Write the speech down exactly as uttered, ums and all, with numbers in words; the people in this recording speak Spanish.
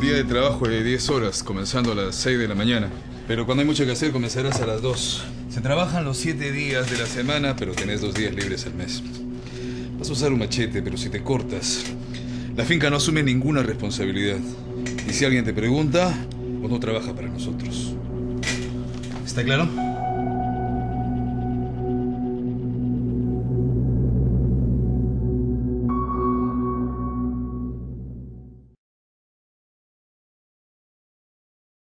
día de trabajo es de diez horas, comenzando a las seis de la mañana. Pero cuando hay mucho que hacer, comenzarás a las dos. Se trabajan los siete días de la semana, pero tenés dos días libres al mes. Vas a usar un machete, pero si te cortas, la finca no asume ninguna responsabilidad. Y si alguien te pregunta, vos no trabajas para nosotros. ¿Está claro?